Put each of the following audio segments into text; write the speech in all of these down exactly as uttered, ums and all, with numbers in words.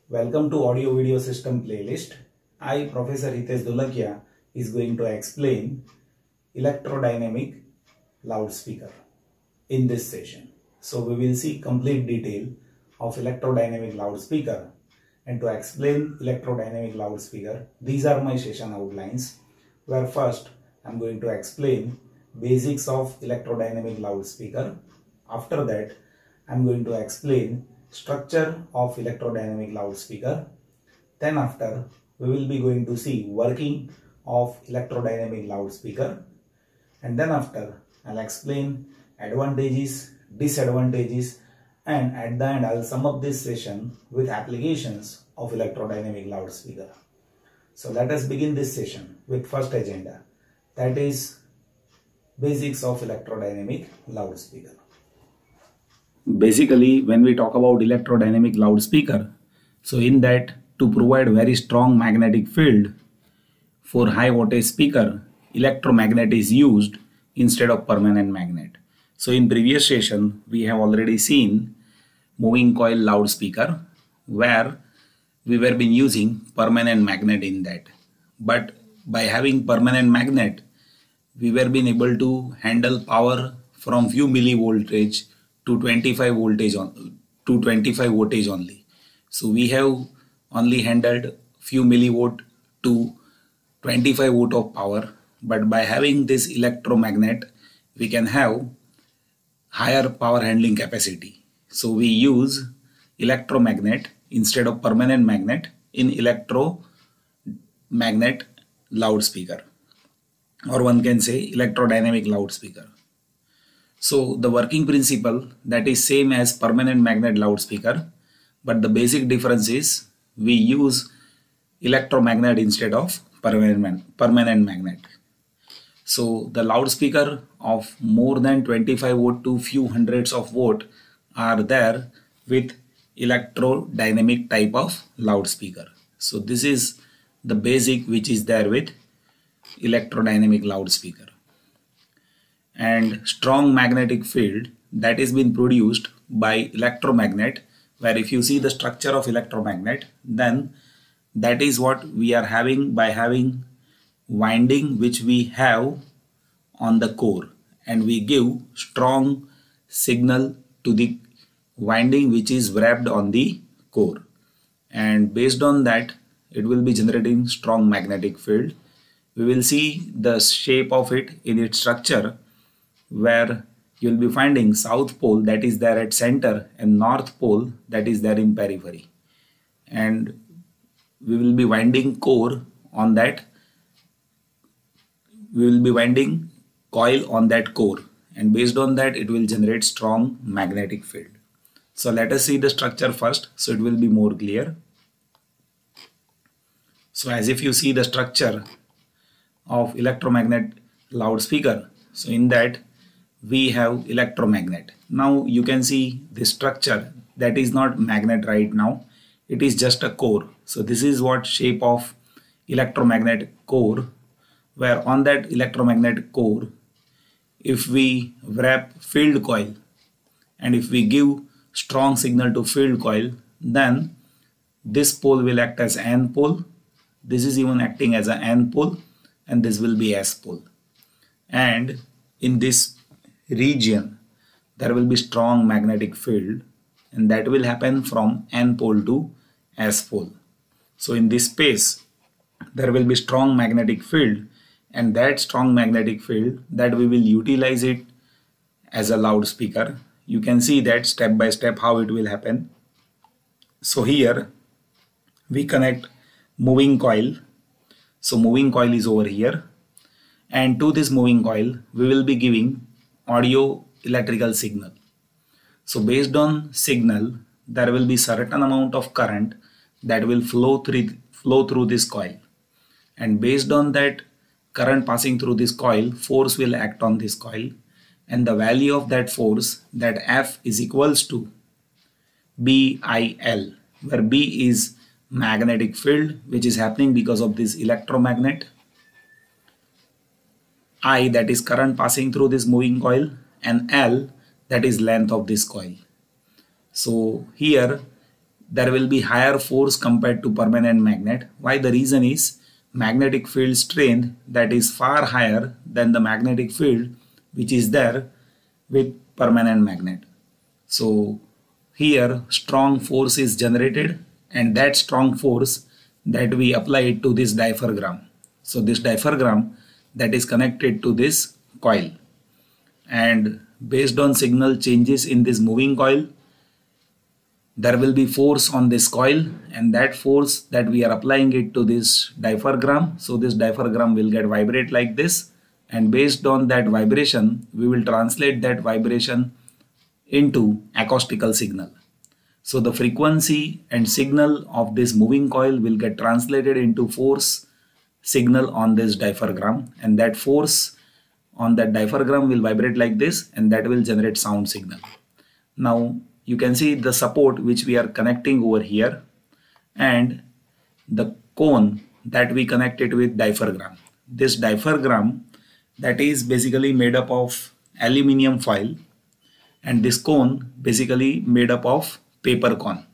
Welcome to Audio Video System playlist. I, Professor Hitesh Dolakia, is going to explain electrodynamic loudspeaker in this session. So we will see complete detail of electrodynamic loudspeaker. And to explain electrodynamic loudspeaker, these are my session outlines, where first I am going to explain basics of electrodynamic loudspeaker. After that, I am going to explain structure of electrodynamic loudspeaker. Then after, we will be going to see working of electrodynamic loudspeaker. And then after, I'll explain advantages, disadvantages, and at the end, I'll sum up this session with applications of electrodynamic loudspeaker. So let us begin this session with first agenda, that is basics of electrodynamic loudspeaker. Basically, when we talk about electrodynamic loudspeaker, so in that, to provide very strong magnetic field for high voltage speaker, electromagnet is used instead of permanent magnet. So in previous session, we have already seen moving coil loudspeaker where we were been using permanent magnet in that. But by having permanent magnet, we were been able to handle power from few millivoltage to twenty-five voltage on to twenty-five voltage only. So we have only handled few millivolt to twenty-five volt of power, but by having this electromagnet we can have higher power handling capacity. So we use electromagnet instead of permanent magnet in electromagnet loudspeaker, or one can say electrodynamic loudspeaker. So the working principle that is same as permanent magnet loudspeaker, but the basic difference is we use electromagnet instead of permanent, permanent magnet. So the loudspeaker of more than twenty-five volt to few hundreds of volt are there with electrodynamic type of loudspeaker. So this is the basic which is there with electrodynamic loudspeaker. And strong magnetic field that is been produced by electromagnet, where if you see the structure of electromagnet, then that is what we are having by having winding which we have on the core, and we give strong signal to the winding which is wrapped on the core, and based on that it will be generating strong magnetic field. We will see the shape of it in its structure, where you will be finding south pole that is there at center and north pole that is there in periphery, and we will be winding core on that we will be winding coil on that core, and based on that it will generate strong magnetic field. So let us see the structure first, so it will be more clear. So as if you see the structure of electromagnet loudspeaker, so in that we have electromagnet. Now you can see the structure that is not magnet right now, it is just a core. So this is what shape of electromagnet core, where on that electromagnet core, if we wrap field coil and if we give strong signal to field coil, then this pole will act as N pole, this is even acting as a N pole, and this will be S pole, and in this region there will be strong magnetic field, and that will happen from N pole to S pole. So in this space there will be strong magnetic field, and that strong magnetic field that we will utilize it as a loudspeaker. You can see that step by step how it will happen. So here we connect moving coil. So moving coil is over here, and to this moving coil we will be giving audio electrical signal. So based on signal there will be certain amount of current that will flow through flow through this coil, and based on that current passing through this coil, force will act on this coil, and the value of that force, that F is equals to B I L, where B is magnetic field which is happening because of this electromagnet, I that is current passing through this moving coil, and L that is length of this coil. So here there will be higher force compared to permanent magnet. Why? The reason is magnetic field strength that is far higher than the magnetic field which is there with permanent magnet. So here strong force is generated, and that strong force that we apply it to this diaphragm. So this diaphragm that is connected to this coil, and based on signal changes in this moving coil, there will be force on this coil, and that force that we are applying it to this diaphragm. So this diaphragm will get vibrate like this, and based on that vibration we will translate that vibration into acoustical signal. So the frequency and signal of this moving coil will get translated into force signal on this diaphragm, and that force on that diaphragm will vibrate like this, and that will generate sound signal. Now you can see the support which we are connecting over here, and the cone that we connected with diaphragm. This diaphragm that is basically made up of aluminium foil, and this cone basically made up of paper cone.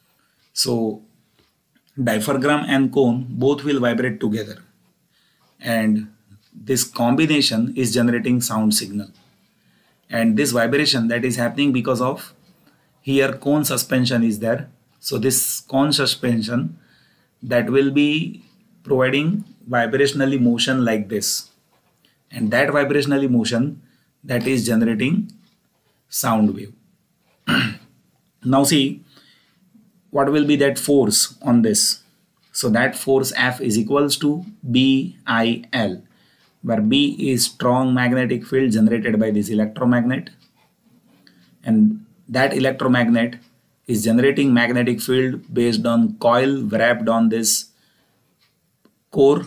So diaphragm and cone both will vibrate together, and this combination is generating sound signal. And this vibration that is happening because of here cone suspension is there. So this cone suspension that will be providing vibrationally motion like this, and that vibrationally motion that is generating sound wave. Now see what will be that force on this. So that force F is equals to B I L, where B is strong magnetic field generated by this electromagnet, and that electromagnet is generating magnetic field based on coil wrapped on this core.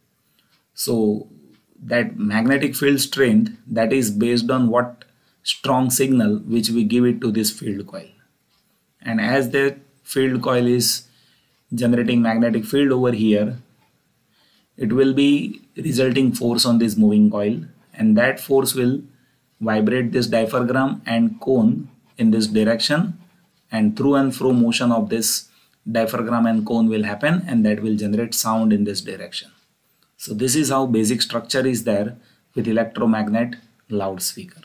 So that magnetic field strength that is based on what strong signal which we give it to this field coil, and as the field coil is generating magnetic field over here, it will be resulting force on this moving coil, and that force will vibrate this diaphragm and cone in this direction, and through and fro motion of this diaphragm and cone will happen, and that will generate sound in this direction. So this is how basic structure is there with electromagnet loudspeaker.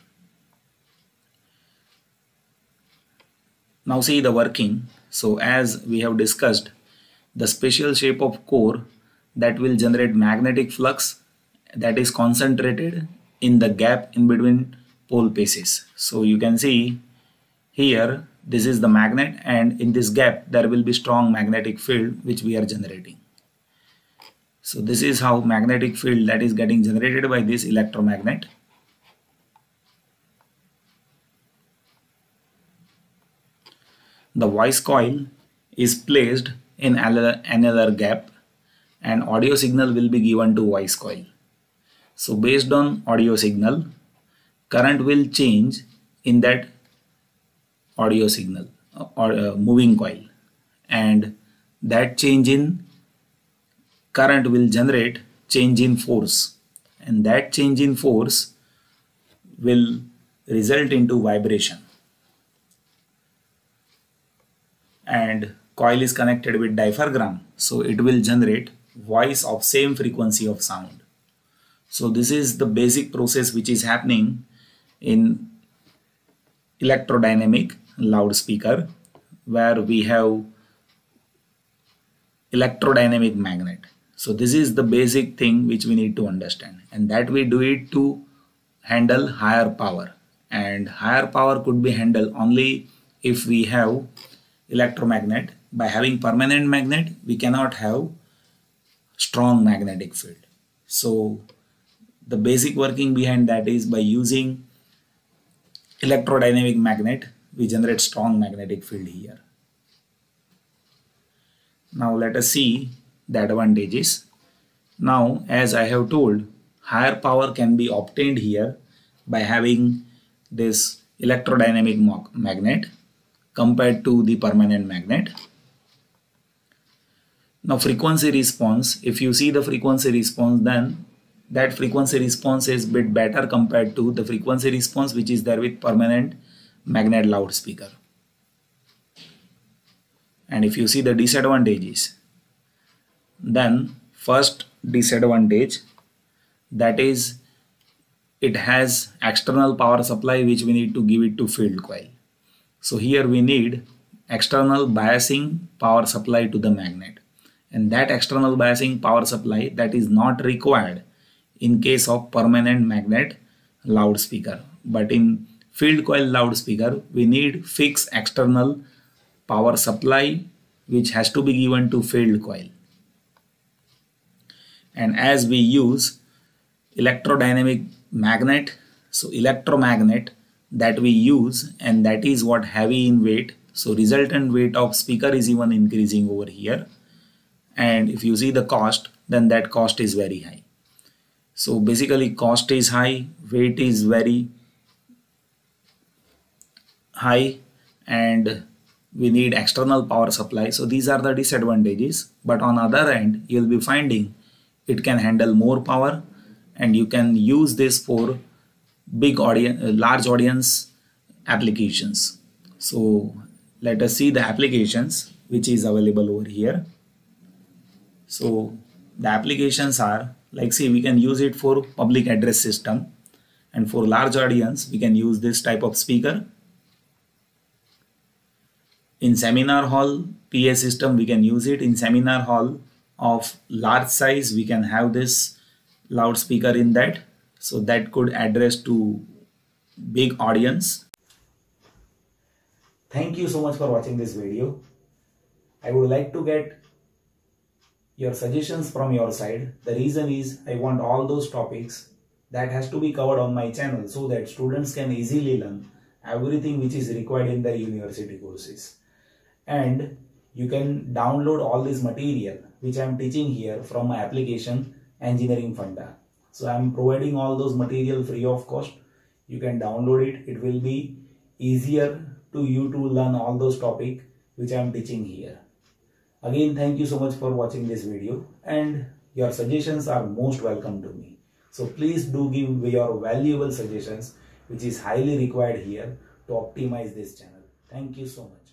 Now see the working. So as we have discussed, the special shape of core that will generate magnetic flux that is concentrated in the gap in between pole pieces. So you can see here this is the magnet, and in this gap there will be strong magnetic field which we are generating. So this is how magnetic field that is getting generated by this electromagnet. The voice coil is placed in another gap, and audio signal will be given to voice coil. So based on audio signal, current will change in that audio signal or uh, moving coil, and that change in current will generate change in force, and that change in force will result into vibration. And coil is connected with diaphragm, so it will generate voice of same frequency of sound. So this is the basic process which is happening in electrodynamic loudspeaker, where we have electrodynamic magnet. So this is the basic thing which we need to understand, and that we do it to handle higher power, and higher power could be handled only if we have electromagnet. By having permanent magnet, we cannot have strong magnetic field. So the basic working behind that is by using electrodynamic magnet, we generate strong magnetic field here. Now let us see the advantages. Now, as I have told, higher power can be obtained here by having this electrodynamic magnet compared to the permanent magnet. Now frequency response, if you see the frequency response, then that frequency response is bit better compared to the frequency response which is there with permanent magnet loudspeaker. And if you see the disadvantages, then first disadvantage, that is it has external power supply which we need to give it to field coil. So here we need external biasing power supply to the magnet, and that external biasing power supply that is not required in case of permanent magnet loudspeaker, but in field coil loudspeaker we need fixed external power supply which has to be given to field coil. And as we use electrodynamic magnet, so electromagnet that we use, and that is what heavy in weight, so resultant weight of speaker is even increasing over here. And if you see the cost, then that cost is very high. So basically cost is high, weight is very high, and we need external power supply. So these are the disadvantages, but on other end you'll be finding it can handle more power, and you can use this for big audience, large audience applications. So let us see the applications which is available over here. So the applications are like, see, we can use it for public address system, and for large audience we can use this type of speaker. In seminar hall P A system we can use it. In seminar hall of large size we can have this loudspeaker in that, so that could address to big audience. Thank you so much for watching this video. I would like to get your suggestions from your side. The reason is I want all those topics that has to be covered on my channel so that students can easily learn everything which is required in their university courses. And you can download all this material which I am teaching here from my application Engineering Funda. So I am providing all those material free of cost. You can download it. It will be easier to you to learn all those topics which I am teaching here. Again, thank you so much for watching this video, and your suggestions are most welcome to me. So please do give your valuable suggestions which is highly required here to optimize this channel. Thank you so much.